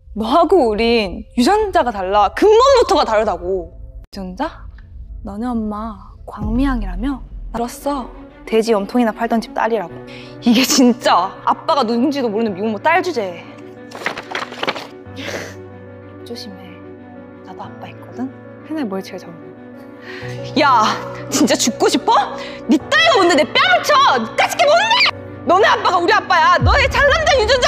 너하고 우린 유전자가 달라. 근본부터가 다르다고. 유전자? 너네 엄마 광미양이라며? 들었어. 돼지 염통이나 팔던 집 딸이라고. 이게 진짜 아빠가 누군지도 모르는 미혼모 딸 주제. 조심해. 나도 아빠 있거든? 맨날 뭘 제일 잡는. 야, 진짜 죽고 싶어? 네 딸이가 뭔데 내 뺨을 쳐! 니까짓게 뭔데! 너네 아빠가 우리 아빠야. 너네 잘남자 유전자